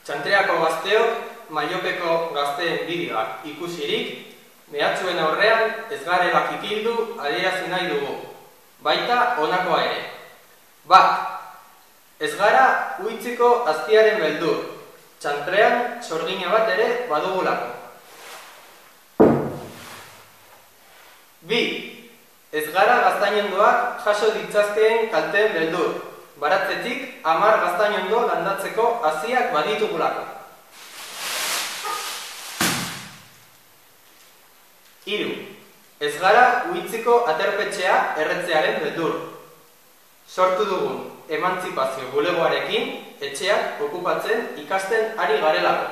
Txantreako gazteok Maiopeko gazteen bideoak ikusirik, mehatxuen aurrean ez garela kikildu adierazi nahi dugu, baita honakoa ere. Bat, ez gara uitziko aztiaren beldur, txantrean sorgina bat ere badugulako. Bi, ez gara gaztainondoak jaso ditzazkeen kalteen beldur, baratzetik 10 gaztainondo landatzeko haziak baditugulako. Hiru, ez gara uitziko aterpetxea erretzearen beldur. Sortu dugun emantzipazio bulegoarekin etxeak okupatzen ikasten ari garelako.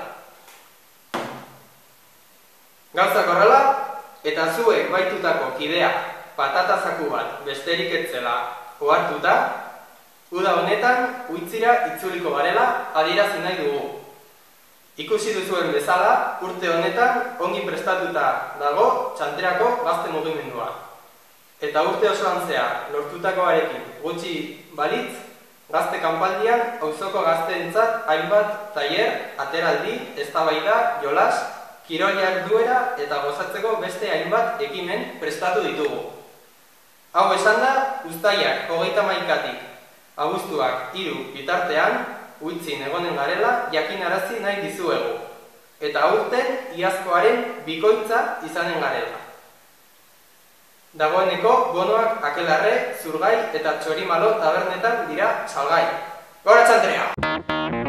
Gauzak horrela, eta zuek baitutako kidea patatazaku bat besterik etzela ohartuta, uda honetan uitzira itzuliko garela adierazi nahi dugu. Ikusi duzuen bezala, urte honetan ongi prestatuta dago Txantreako gazte mugimendua. Eta urte osoan zehar lortutakoarekin gutxi balitz, gazte kanpaldian auzoko gazteentzat hainbat tailer, ateraldi, eztabaida, jolas, kirol jarduera eta gozatzeko beste hainbat ekimen prestatu ditugu. Hau esanda, uztailak 31-tik abuztuak 3 bitartean, uitzin egonen garela jakinarazi nahi dizuegu, eta aurten iazkoaren bikoitza izanen garela. Dagoeneko bonoak Akelarre, Zurgai eta Txorimalo tabernetan dira salgai. Gora Txantrea!